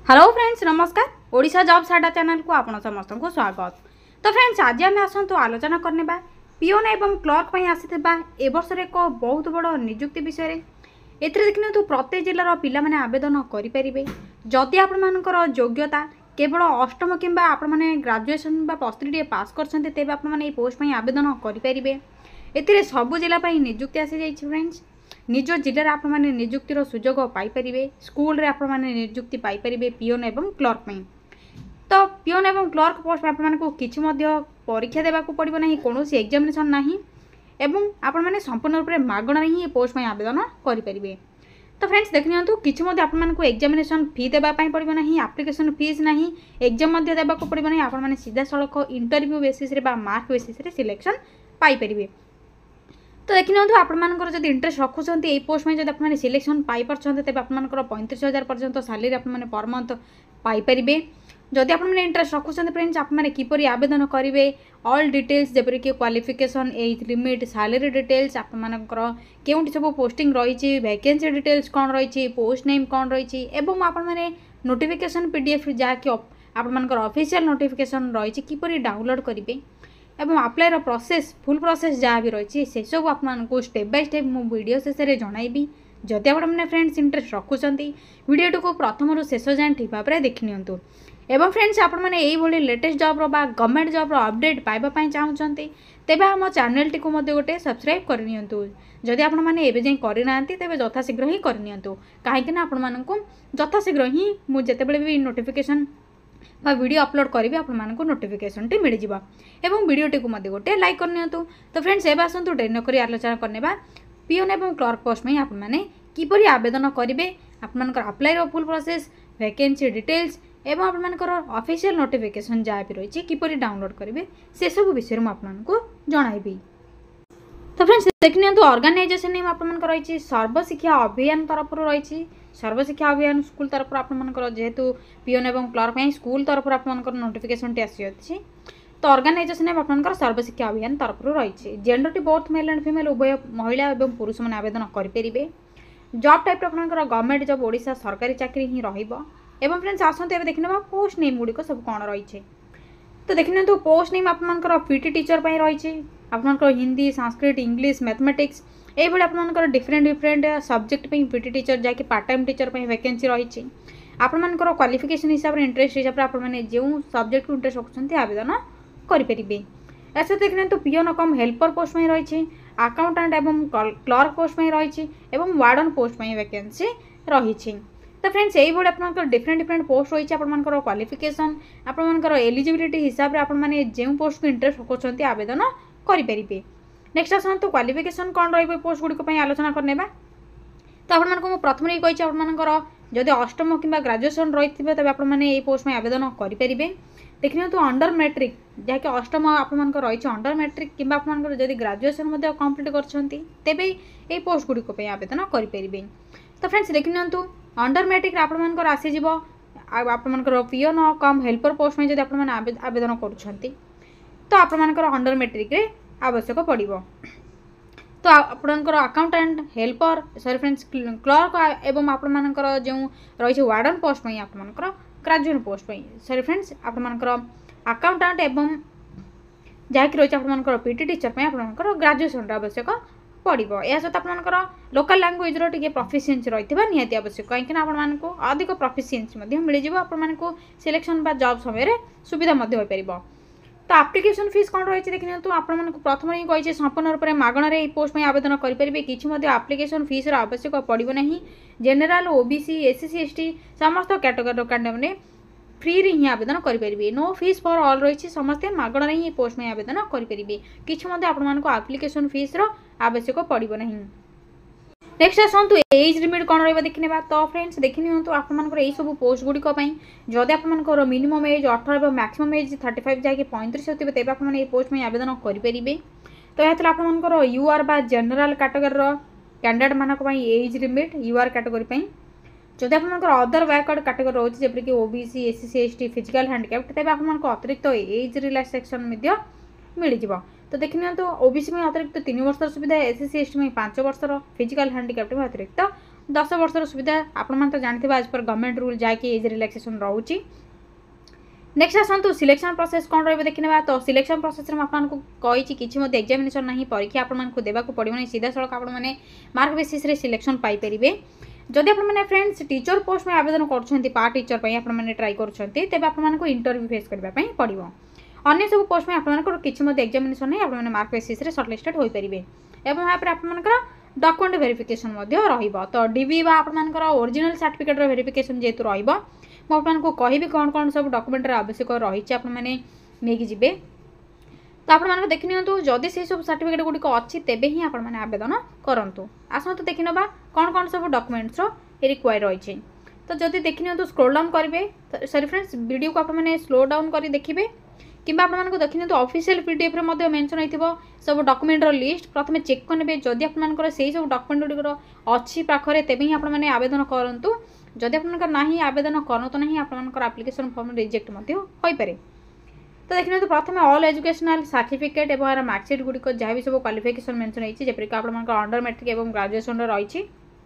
Hello friends नमस्कार Odisha job साडा channel को आपण समस्त को स्वागत। तो फ्रेंड्स आज आम आसतु आलोचना करने पिओन एवं क्लर्क पर आसीथिबा ए वर्ष एक बहुत बड़ नियुक्ति विषय एथिरे देखिनु प्रत्येक जिलार पिला माने आवेदन करें जदि आपणकर योग्यता केवल अष्टम किंबा आपण माने ग्रेजुएशन बा प्लस 3 पास करछन्ते तेबे आपण माने पोस्ट पर आवेदन करें। एथिरे सब जिला नियुक्ति आसी जाइछि फ्रेंड्स। निज जिले आप निजुक्तिर सुजोग पाइपर स्कूल रे आपण माने नियुक्ति पाइपर पिओन एवं क्लर्क में। तो पिओन एवं क्लर्क पोस्ट आपको किसी परीक्षा देवाक पड़ो ना कौन एग्जामिनेशन ना एवं आपण माने संपूर्ण रूप से मागणार ही पोस्ट में आवेदन करें। तो फ्रेंड्स देख नियंतु किसी आपको एग्जामिनेशन फी देवाई पड़ो ना एप्लिकेशन फीस ना एग्जाम देवाक पड़ो ना आपण माने सीधा सड़क इंटरव्यू बेसिस रे बा मार्क बेसिस रे सिलेक्शन पाइपर। तो देखिए आपर जब इंटरेस्ट रखुंट ये पोस्ट में जब आप सिलेक्शन पाइपर तेज आप 35,000 पर्यंत सैलरी आपने पर मंथ पाइपर। जदि आप इंटरेस्ट रखुंट फ्रेंड्स आपने किपर आवेदन करेंगे ऑल डिटेल्स जपरिक qualification age limit salary details आपर केउंटी सब पोस्टिंग रही वैकेंसी डिटेल्स कौन रही पोस्ट नेम कौन रही एवं आपने नोटिफिकेशन पीडीएफ जहाँकि आपर ऑफिशियल नोटिफिकेशन रही किपर डाउनलोड करेंगे एवं अप्लाई प्रोसेस फुल प्रोसेस जहाँ भी रही से सब आपको स्टेप बाय स्टेप मु वीडियो शेष में जनइबी। जदि आपने फ्रेंड्स इंटरेस्ट रखुंट वीडियो को प्रथम शेष जाए ठीक भाव में देखि नियंतु। एवं फ्रेंड्स आपने यही लेटेस्ट जॉब रो गवर्नमेंट जॉब रो अपडेट पाइबापी चाहते तेज आम चैनल टी गोटे सब्सक्राइब करनी। जदि आपने जाए करना तेज यथाशीघ्र ही करनी कहीं आपको यथाशीघ्र ही मुझे भी नोटिफिकेशन वीडियो अपलोड करी आपको नोटिफिकेशन टी मिल जाए एवं वीडियो टी गोटे लाइक करनी। तो फ्रेंड्स एवं आसतु डेरी नक आलोचना करने पिओन एवं क्लर्क पोस्ट में आपने किपर आवेदन करेंगे आपर apply full process vacancy details एवं आपर ऑफिशियल नोटिफिकेशन जहाँ भी रही किपर डाउनलोड करेंगे से सब विषय में आपको जनइबी। तो फ्रेंड्स देख नियंतु ऑर्गेनाइजेशन नेम आपमनकर रही सर्वशिक्षा अभियान तरफ रही सर्वशिक्षा अभियान स्कूल तरफ आपमनकर जेहेतु पिओन एवं क्लर्क में स्कूल तरफ आपमनकर नोटिफिकेशन टी आसी अछि। तो ऑर्गेनाइजेशन नेम आपमनकर सर्वशिक्षा अभियान तरफ रही जेंडर टी बोथ मेल एंड फीमेल उभय महिला एवं पुरुष मैंने आवेदन करेंगे। जॉब टाइप आपमनकर गवर्नमेंट जॉब ओडिशा सरकारी चाकरी ही रहिबो। एवं फ्रेंड्स आसंते एबे देखिनबा पोस्ट नेम गुडी को सब कोन रही। तो देखिए तो पोस्ट नेम आपमनकर पीटी टीचर पई रही आपमनकर हिंदी संस्कृत इंग्लिश मैथमेटिक्स ये आपमनकर डिफरेंट डिफरेंट सब्जेक्ट पे पीटी टीचर जहाँकि पार्ट टाइम टीचर पे वैकेंसी रही आपमनकर क्वालिफिकेशन हिसाब से इंटरेस्ट हिसाब से आपने जो सब्जेक्ट इंटरेस्ट रखुंट आवेदन करेंगे। ऐसे देखने तो पिओन कम हेल्पर पोस्ट में रही अकाउंटेंट एवं क्लर्क पोस्ट में रही वार्डन पोस्ट में वैकेंसी रही। तो फ्रेंड्स यही आप डिफरेंट डिफरेंट पोस्ट रही आपर क्वालिफिकेशन आपर एलिजिबिलिटी हिसाब से आपने जो पोस्ट को इंटरेस्ट रखुंट आवेदन करेंगे। नेक्स्ट आसतु क्वालिफिकेशन कौन रही पोस्ट गुड़ी आलोचना करने। तो आपको प्रथम ही कही आपर जदि अष्टम कि ग्रेजुएशन रही तेज आपने पोस्ट में आवेदन करेंगे। देखिए तो अंडर मैट्रिक जहाँकि अष्टम आपर रही अंडर मैट्रिक कि जब ग्रेजुएशन कंप्लीट करे ये पोस्ट गुड़ी आवेदन करेंगे। तो फ्रेंड्स देखिए अंडर मैट्रिक आपर आसीज आपर पिओन कम हेल्पर पोस्ट में जब आप आवेदन करुँच तो आपर अंडर मैट्रिक रे आवश्यक पड़ो। तो आपणकर accountant helper sorry friends clerk एवं आपर जो रही वार्डन पोस्ट में आपर ग्रेजुएट पोस्ट में सॉरी फ्रेंड्स आपर अकाउंटेंट एवं जहाँकि रही आपर पीटी टीचर में आपर ग्रेजुएशन आवश्यक पड़ो। यह सहित आपर लोकल लैंग्वेज रे प्रोफिशिएंसी रही निहाती आवश्यक कहीं आपको अधिक प्रोफिशिएंसी मिल जाए आपको सिलेक्शन बा जॉब समय सुविधा हो पार। तो एप्लिकेशन फीस कौन रही देखिए तो आपको प्रथम ही कही संपूर्ण रूप से मागणार पोस्ट में आवेदन करेंगे किसी एप्लिकेशन फीस आवश्यक पड़ो ना जेनेल ओबीसी एससी एसटी समस्त कैटेगरी मैंने फ्री रे ही आवेदन करेंगे। नो फीस फॉर ऑल रही समस्ते मागणार ही पोस्ट में आवेदन करेंगे किसी आपको एप्लिकेशन फीस आवश्यक पड़ो ना। नेक्स्ट आसतु एज लिमिट कौन रहा देखने। तो फ्रेंड्स देखि नियंतु आपमनकर यही सब पोस्ट गुड़िक जदि आपमनकर मिनिमम एज 18 और मैक्सिमम एज 35 जहाँकि 35 होते तेज आपने ये पोस्ट में आवेदन करेंगे। तो यह आपमनकर यूआर बा जनरल कैटेगरी कैंडिडेट मानक एज लिमिट यूआर कैटेगरी जदि आपमनकर अदर बैकवर्ड कैटेगरी रोचे जपरिक OBC SC ST physical handicapped तेज आपमनकर अतिरिक्त एज रिलैक्सेशन मिल जाए। तो देखिए तो ओबीसी में अतिरिक्त 3 वर्ष सुविधा एससी एसटी में 5 वर्षर फिजिकल हैंडिकैप्ड में अतिरिक्त 10 वर्षर सुविधा आपण तो जानते आज पर गवर्नमेंट रूल जहाँकि एज रिलैक्सेशन रोचे। नेक्स्ट आसतु सिलेक्शन प्रोसेस कौन रही देखने तो सिलेक्शन प्रोसेस में आपको कही किसी एग्जामिनेशन ना परीक्षा आपको देवाक पड़ो ना सीधा सड़क आपने मार्क बेसिस सिलेक्शन पाइपर। जदि आपने फ्रेंड्स टीचर पोस्ट में आवेदन कर पार्ट टीचर आपने ट्राई कर आपको इंटरव्यू फेस करने पड़ो। अन्य सब पोस्ट में आपको किसी एग्जामिनेशन नहीं आपने मार्क बेसिस सर्टलिस्टेड हो पारे और यहाँ पर आपंकर डॉक्यूमेंट वेरिफिकेशन तो डीवी आपर ओरिजिनल सर्टिफिकेट वेरिफिकेशन जेहेतु रु कहि कौन कौन सब डॉक्यूमेंट आवश्यक रही आपने जी। तो आप देखी नियंतु जदि से सब सर्टिफिकेट गुड़िक अच्छी तेबे ही आपने आवेदन करूँ। आसतु देखि नबा कौन कौन सब डॉक्यूमेंट्स रिक्वायर रही। तो जदि देखि नियंतु स्क्रॉल डाउन करेंगे सॉरी फ्रेंड्स वीडियो को आपने स्लो डाउन कर देखिए कि आपको देखी नियंतु ऑफिशियल पीडीएफ रे मेंशन होइथिबो सब डॉक्यूमेंट लिस्ट प्रथम चेक करेंगे जदि आपनकर से सब डॉक्यूमेंट गुड़िक अच्छी पाखरे तेबे ही आपने आवेदन करूँ। जदि आपनकर नाही आवेदन करूँ तो नहीं आपनकर एप्लिकेशन फॉर्म रिजेक्ट हो पारे। तो देखिए तो प्रथम ऑल एजुकेशनल सर्टिफिकेट और मार्कशीट गुड़िक जहाँ भी सब क्वालिफिकेशन मेंशन होती जपरिक आप अंडर मैट्रिक और ग्रेजुएशन रही।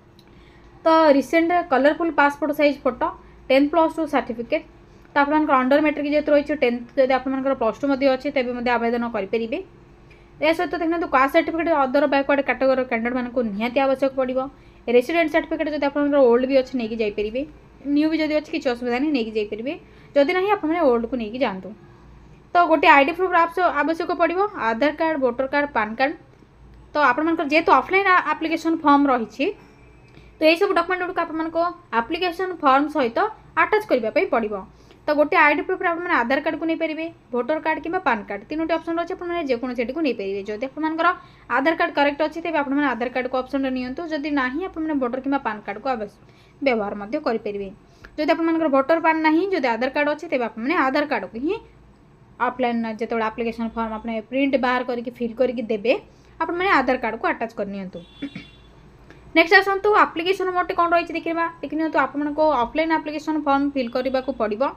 तो recent colourful passport size photo 10+2 certificate तो आप अंडर मैट्रिक जेहतु रही 10th जब आप +2 अच्छी तेज आवेदन करेंगे। यह सहित देखते caste certificate other backward category candidate मानक निहाती आवश्यक पड़ो। रेसिडेंट सर्टिफिकेट जब आप ओल्ड भी अच्छे नहीं जापरेंगे न्यू भी जब अच्छी किसी असुविधा नहीं नहीं जापरेंगे जदि ना आपने ओल्ड को लेकिन जातु। तो गोटे आईडी प्रूफ आवश्यक पड़ो Aadhaar card voter card PAN card. तो आपर जेहेतु ऑफलाइन एप्लिकेशन फॉर्म रही तो यही सब डॉक्यूमेंट गुड़िक आपको एप्लिकेशन फॉर्म सहित अटैच करने पड़ो। तो गोटे आईडी प्रूफ आपने आधार कार्ड को नहीं पारे वोटर कार्ड कि पैन कार्ड तीनोटी ऑप्शन अच्छे आपने जेकोसी को नहीं पारे। जब आपंकर आधार कार्ड करेक्ट अच्छी तेज आपने आधार कार्ड को ऑप्शन नियंतु जदि ना आपने वोटर कि पैन कार्ड को व्यवहार करेंगे। जब आपंकर वोटर पैन ना जब आधार कार्ड अच्छे तेज आपने आधार कार्ड को ही ऑफलाइन जो एप्लिकेशन फॉर्म आपने प्रिंट बाहर करके फिल करके देवे आपने आधार कार्ड को अटैच करनी। नेक्स्ट आसतु एप्लिकेशन मोड कौन रही देखिए तो आपको ऑफलाइन एप्लिकेशन फॉर्म फिल करने को पड़ो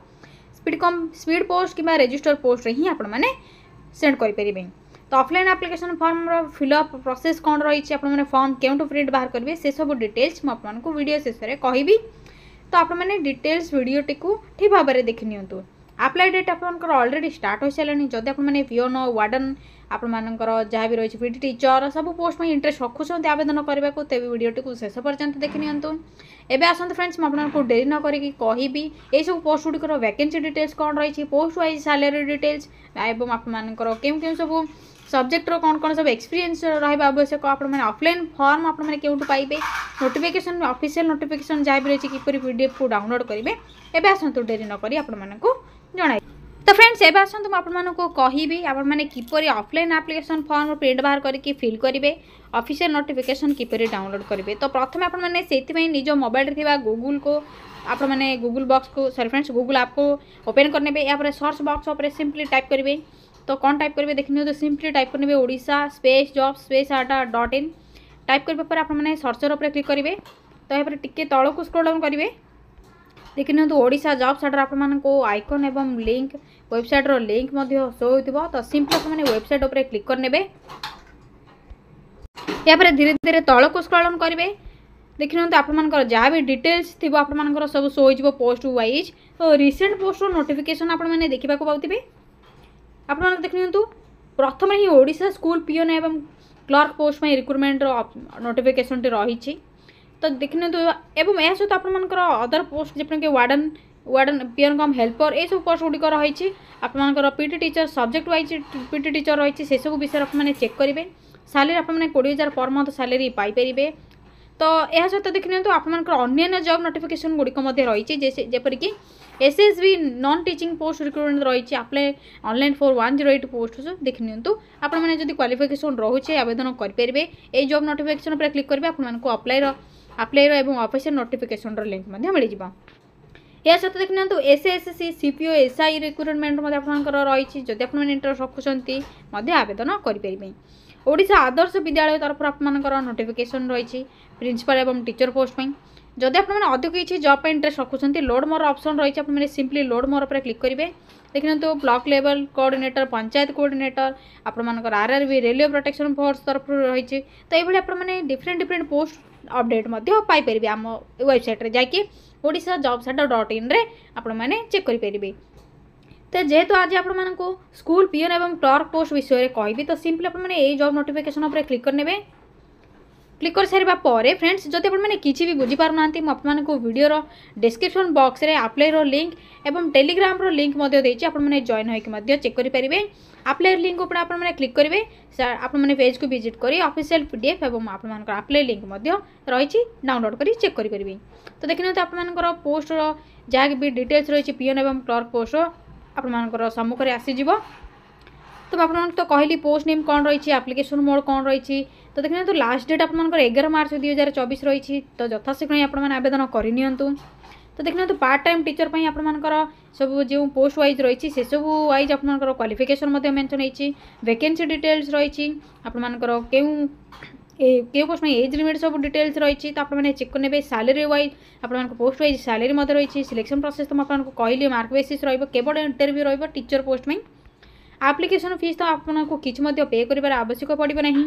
स्पीड पोस्ट कि रजिस्टर पोस्ट ही आपने सेंड करेंगे। तो offline application form fill up process कौन रही आपने फॉर्म क्यों प्रिंट बाहर करेंगे से सब डिटेल्स मुझे वीडियो शेष में कहि। तो आपने डिटेल्स वीडियो टी ठीक भाव में देखि नियंतु। अप्लाई डेट आपंकर ऑलरेडी स्टार्ट हो सारे जदि आपने पिओन वार्डन आपर जहाँ भी रही पीटी टीचर सब पोस्ट में इंटरेस्ट रखुंट आवेदन करने को तेज वीडियो टी शेष पर्यंत देखि नियंतु। एबे आसतु फ्रेंड्स आपको डेरी न करी कहि ये सब पोस्ट गुड़िकर वैकेंसी डिटेल्स कौन रही पोस्ट वाइज सैलरी डिटेल्स और आपंकर क्यों क्यों सब सब्जेक्ट कौन कौन सब एक्सपीरियंस रहा आवश्यक आपने ऑफलाइन फॉर्म आपने क्यों पाइबे नोटिफिकेशन ऑफिशियल नोटिफिकेशन जहाँ भी रही किपर पीडीएफ को डाउनलोड करेंगे। एबे आसतु डेरी न करी आपको जन। तो फ्रेंड्स एबे आसतु आपको कहि आपने किपर ऑफलाइन एप्लिकेशन फॉर्म प्रिंट बाहर करके फिल करेंगे ऑफिशियल नोटिफिकेशन किपर डाउनलोड करेंगे। तो प्रथम आपने से निज मोबाइल थी गूगल को आपने गूगल बॉक्स को सॉरी फ्रेंड्स गूगल ऐप को ओपन करने या सर्च बॉक्स पर सिंपली टाइप करेंगे। तो कौन टाइप करेंगे देखिए तो सिंपली टाइप करेंगे Odisha space job space .in type करने आपने सर्चर पर क्लिक करेंगे। तो यहाँ पर टिके तल को स्क्रॉल डाउन करेंगे देखिए तो ओडिशा जॉब साइट आपको आइकन एवं लिंक वेबसाइट रो लिंक शो हो। तो सिंपली आपने वेबसाइट उपर क्लिक करने या धीरे धीरे तल को स्क्रॉल डाउन करेंगे देखिए तो आपंकर जहाँ भी डिटेल्स थी आपंकर सब शो हो पोस्ट वाइज। तो रिसेंट पोस्ट नोटिफिकेशन आपने देखा पाते आप देखिए प्रथम ही ओडिशा स्कूल पिओन एवं क्लर्क पोस्ट में रिक्रुटमेंट नोटिफिकेशन रही। तो देखिए तो एवं यह सहित आपंकर अदर पोस्ट जमीक warden warden peon cum helper ये सब पोस्ट गुड़िक रही आपंकर PT teacher subject wise PT teacher रही से सब विषय आपने चेक करेंगे। सैलरी आपने 20,000 पर मंथ सैलरी पाइपर। तो यह सहित देखिए तो आपंकर अन्य जॉब नोटिफिकेशन गुड़िक रही जैसे जपरिक SSB non teaching post recruitment रही अप्लाई ऑनलाइन फॉर 108 पोस्ट देखिए तो आपने जब क्वालिफिकेशन रोचे आवेदन करेंगे ये जॉब नोटिफिकेशन पर क्लिक करेंगे आपको अप्लाई और ऑफिशियल नोटिफिकेशन लिंक मिल जाए। या सहित देखिए तो एसएससी सीपीओ एसआई रिक्रुटमेंट रही जब आपने इंटरेस्ट रखुंट आवेदन करेंगे। ओडिशा आदर्श विद्यालय तरफ आपंकर नोटिफिकेशन रही प्रिंसिपल एवं टीचर पोस्ट में जदि आपने अधिक किसी जॉब इंटरेस्ट रखुंट लोड मोर ऑप्शन रही आपने सिंपली लोड मोर पर क्लिक करेंगे देखिए तो block level coordinator panchayat coordinator आपंकर आरआरबी रेलवे प्रोटेक्शन फोर्स तरफ रही। तो ये आपने डिफरेंट पोस्ट अपडेट पाइपर आम वेबसाइट जाकि ओडिशा जॉब्स .in रे आपण मैंने चेक करेंगे। तो जेहेतु आज आपण को स्कूल पियोन एवं क्लर्क पोस्ट विषय कहि तो सिंपली आपने यही जॉब नोटिफिकेशन उपर क्लिक करने। क्लिक कर सारा पर फ्रेंड्स जब आपने किसी भी बुझी पार ना आपको वीडियोर डिस्क्रिप्शन बॉक्स रे अप्लाई लिंक एवं टेलीग्राम लिंक आपने जॉइन होकर चेक करेंगे। अप्लाई लिंक उपर आपने क्लिक करेंगे आपने पेज को विजिट कर ऑफिशियल पीडीएफ एवं अप्लाई लिंक रही डाउनलोड कर चेक करेंगे। तो देखिए आपर पोस्ट जहाँ भी डिटेल्स रही पियोन एवं क्लर्क पोस्ट आपर सम्मुख में आसीज। तो आप तो कहली पोस्ट नेम कौन रही एप्लिकेशन मोड कौन रही। तो देखिए तो लास्ट डेट आप 11 मार्च 2024 रही। तो यथाशीघ्र आपने आवेदन करनी। तो देखिए तो पार्ट टाइम टीचर पर आपर सब जो पोस्ट वाइज रही से सब वाइज आपर क्वालिफिकेशन मेंशन होती वैकेंसी डिटेल्स रही आपर क्यों पोस्ट में एज लिमिट सब डिटेल्स रही। तो आपने चेक करने सैलरी वाइज आप पोस्ट वाइज सैलरी रही सिलेक्शन प्रोसेस तो आपको कहली मार्क बेसिस केवल इंटरव्यू रही टीचर पोस्ट में। एप्लिकेशन फीस तो आपको किसी पे कर आवश्यक पड़े ना।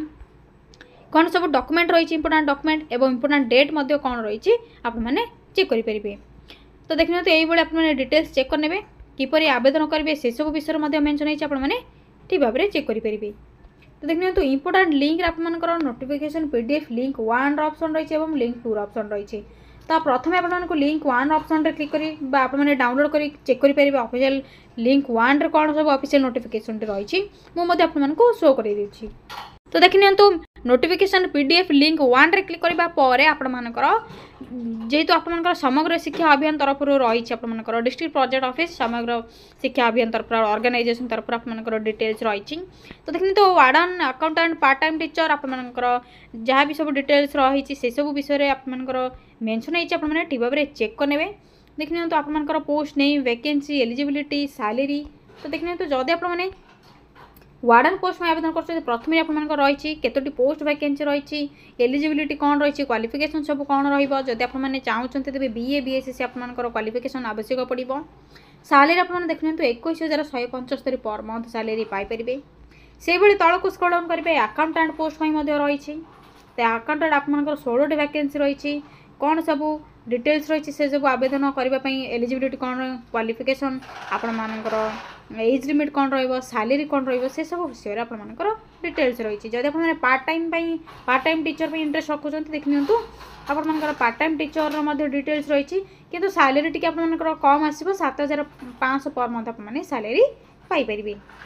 कौन सब डॉक्यूमेंट रही इंपोर्टेंट डॉक्यूमेंट एवं इंपोर्टेंट डेट कौन रही आपने चेक करेंगे। तो देखिए तो यही आपने डिटेल्स चेक करने किपर आवेदन करेंगे से सब विषय मेंशन होने ठीक भाव में चेक करेंगे। तो देखिए तो इंपोर्टेंट लिंक आपर नोटिफिकेशन पीडीएफ लिंक 1 ऑप्शन रही है लिंक 2 ऑप्शन रही। तो प्रथम आपको लिंक 1 ऑप्शन रे क्लिक करें आपने डाउनलोड कर चेक करेंगे ऑफिशियल लिंक 1 रे कौन सब ऑफिशियल नोटिफिकेशन रही मुझे आपको शो कर। तो देखिए तो नोटिफिकेशन पीडीएफ लिंक 1 रे क्लिक करबा परे आपनकर जेहेतु आपनकर समग्र शिक्षा अभियान तरफ रही आपनकर डिस्ट्रिक्ट प्रोजेक्ट ऑफिस समग्र शिक्षा अभियान तरफ ऑर्गेनाइजेशन तरफ आपनकर डिटेल्स रही। तो देखिए तो warden accountant part time teacher आपनकर जहाँ भी सब डिटेल्स रही से सब विषय आपनकर मेंशन होती आपने ठीक भाव में चेक करने। देखिए तो आपनकर post name vacancy eligibility salary. तो देखिए तो जदि आपने वार्डन पोस्ट में आवेदन कर प्रथम आपंकर रही केतोटी पोस्ट वैकेंसी रही एलिजिबिलिटी कौन रही क्वालिफिकेशन सब कौन रही आपने चाहते तेज बीए बीएससी आपंकर क्वालिफिकेशन आवश्यक पड़ो। सैलरी आपने देखते तो 21,175 पर मंथ सैलरी पाइपर। से भाई तौक स्क्रॉल डाउन करेंगे अकाउंटेंट पोस्ट रही अकाउंटेंट आपंकर 16टी वैकेंसी रही कौन सब डिटेल्स रही से सब आवेदन करने एलिजिबिलिटी कौन क्वालिफिकेशन आपंकर एज लिमिट कौन रैलरी कौन रे सब विषय आपर डिटेल्स रही। जब आप पार्ट टाइम टीचर पर इंटरेस्ट रखुं देखिए आपर पार्ट टाइम टीचर डिटेल्स रही किंतु सैलरी टी आपर कम आसो 7,500 पर मंथ आपने सैलरी पाइपर।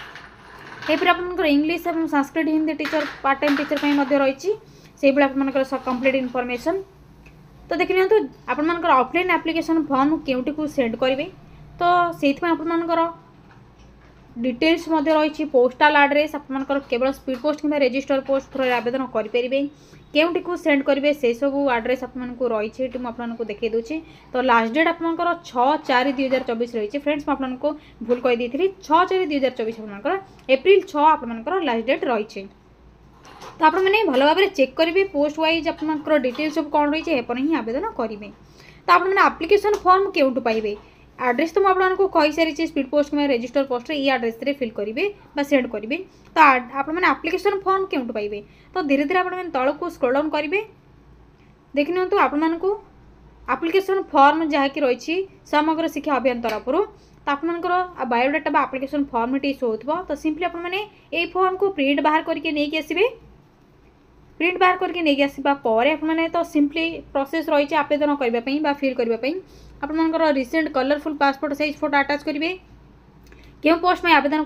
यह आपर इंग्लीश और Sanskrit Hindi teacher part time teacher रही से भाई आप कंप्लीट इनफॉरमेशन। तो देखिए तो आपर ऑफलाइन एप्लिकेशन फॉर्म केउटी को सेंड करेंगे। तो से आपर डिटेल्स रही पोस्टाल एड्रेस आपर केवल स्पीड पोस्ट कि रजिस्टर पोस्ट थ्रू आवेदन करेंगे केउटी को सेंड करेंगे से सब एड्रेस आपको रही आपको देखी दूसरी। तो लास्ट डेट आपर 6/4/2024 रही फ्रेंड्स आपको भूल कही 6/4/2024 आपर एप्रिल 6 आपर लास्ट डेट रही। तो आप भल भाव में चेक करेंगे पोस्ट वाइज आप डिटेल्स सब कौन रही है ही आवेदन करेंगे। तो आपने एप्लिकेशन फॉर्म केउटू पाइबे एड्रेस तो मुझे आपको कही सारी स्पीड पोस्ट में रजिस्टर पोस्ट ये एड्रेस रे फिल करेंगे सेंड करेंगे। तो आपने एप्लिकेशन फॉर्म केउटू पाइबे तो धीरे धीरे आपने तौक को स्क्रॉल डाउन करेंगे। देखि नियंतु आपको एप्लिकेशन फॉर्म जहाँकि रही समग्र शिक्षा अभियान तरफ तो आपंकर बायोडाटा एप्लिकेशन फॉर्म टी शो हो। तो सिंपली आपने ये फॉर्म को प्रिंट बाहर करके नहीं आसबे प्रिंट बाहर करके नहीं आसवा आपने तो सिंपली प्रोसेस रही आवेदन करने फिल करने आपंकर recent colourful passport size photo attach करेंगे क्यों पोस्ट में आवेदन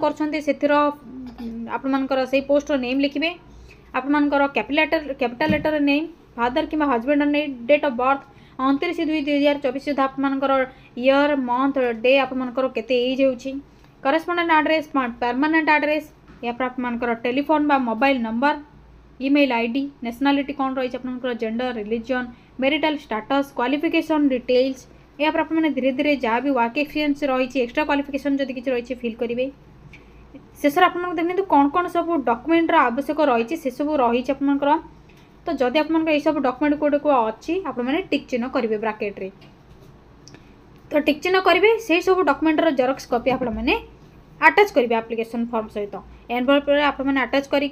कर से पोस्टर नेम लिखे आपंकर कैपिटल लेटर नेम फादर कि husband name date of birth 29/2/2024 सुधा आपंकर ईयर मंथ डे आपंकर केते एज होची करस्पोंडेंट एड्रेस परमानेंट एड्रेस या आपंकर टेलीफोन बा mobile number email ID nationality कौन रही आपंकर gender religion marital status qualification details या आपने धीरे धीरे जहाँ भी वर्क एक्सपीरियंस रही एक्स्ट्रा क्वालिफिकेशन जब किसी रही फिल करेंगे। शेष आपको देखते तो कौन कौन सब डॉक्यूमेंट आवश्यक रही से सब रही आपंकर। तो जदि आप सब डॉक्यूमेंट कोड को अच्छी आपने टिक चिन्ह करेंगे ब्राकेट रे तो टिक चिन्ह करेंगे से सब डॉक्यूमेंटर जेरॉक्स कॉपी आपने अटैच करेंगे एप्लिकेशन फॉर्म सहित एनवलप आपने अटैच करके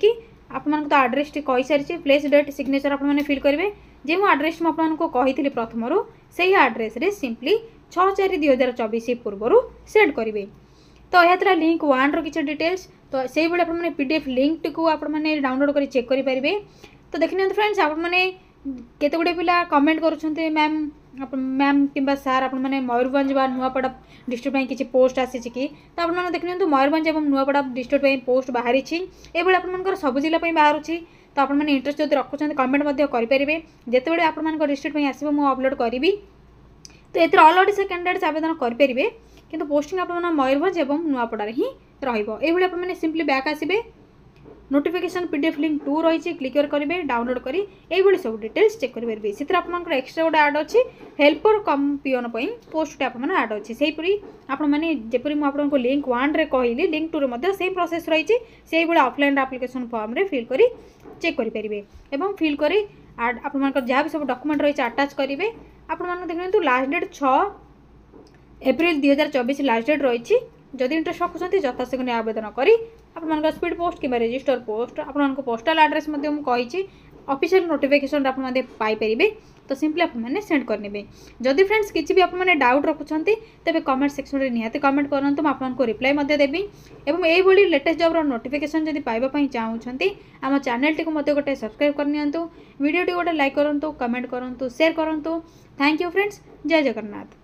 आपन तो आड्रेस टी कहि सारी प्लेस डेट सिग्नेचर आपने फिल करेंगे जो आड्रेस मुझे कही प्रथम से आड्रेस रे सिंपली 6/4/2024 पूर्व सेंड करेंगे। तो यह लिंक 1 रो किसी डिटेल्स तो से आपने पीडीएफ लिंक टी आपने डाउनलोड कर चेक करेंगे। तो देखिए फ्रेंड्स आपने केते गुडे पिला कमेंट करुछन्ते मैम किंबा सार आपण माने मयूरभंज बा नुआपड़ा डिस्ट्रिक्ट में किसी पोस्ट आसी कि तो आप देखते मयूरभंज और नुआपड़ा डिस्ट्रिक्ट में पोस्ट बाहरी ये आप सब जिला बाहर तो आपने इंटरेस्ट जब रखुच्च कमेंट करेंगे जिते आप डिस्ट्रिक्ट में आसो मुझे अपलोड करी। तो ये ऑल ओडिशा कैंडिडेट्स आवेदन करेंगे किंतु पोस्टिंग आप मयूरभंज और नुआपड़ा ही रही आपने सिंपली बैक आसबे नोटिफिकेशन पीडीएफ लिंक 2 रही क्लिक करेंगे डाउनलोड करी ये सब डिटेल्स चेक करेंगे। से आपंकर एक्सट्रा गोटे आड अच्छी हेल्पर कम पिओन पोस्ट आप आड अच्छी से आपने जपरी मुझे लिंक 1 रे कहली लिंक 2 रे से प्रोसेस रही से ऑफलाइन एप्लिकेशन फॉर्म रे फिल करी चेक करेंगे और फिल करी आप जहाँ भी सब डॉक्यूमेंट रही अटैच करेंगे। आपने देखते last date 6 April 2024 last date रही जदि इंटरेस्ट रखुच्च यथाशीघ्र आवेदन करी आप स्पीड पोस्ट कि रजिस्टर पोस्ट आपको पोस्टाल आड्रेस कही ऑफिशियल नोटिफिकेशन आपने पाइपर तो सिंपली आपने सेंड करने। जदि फ्रेंड्स किसी भी आपने डाउट रखुच्च तेज कमेंट सेक्शन में निहाती कमेंट करूँ आपको रिप्लाई देवी और यही लेटेस्ट जॉब नोटिफिकेशन जब पाइबापी चाहूँगी आम चैनल टी गोटे सब्सक्राइब करनी वीडियो टी गोटे लाइक करूँ कमेंट करूँ शेयर करूँ। थैंक यू फ्रेंड्स जय जगन्नाथ।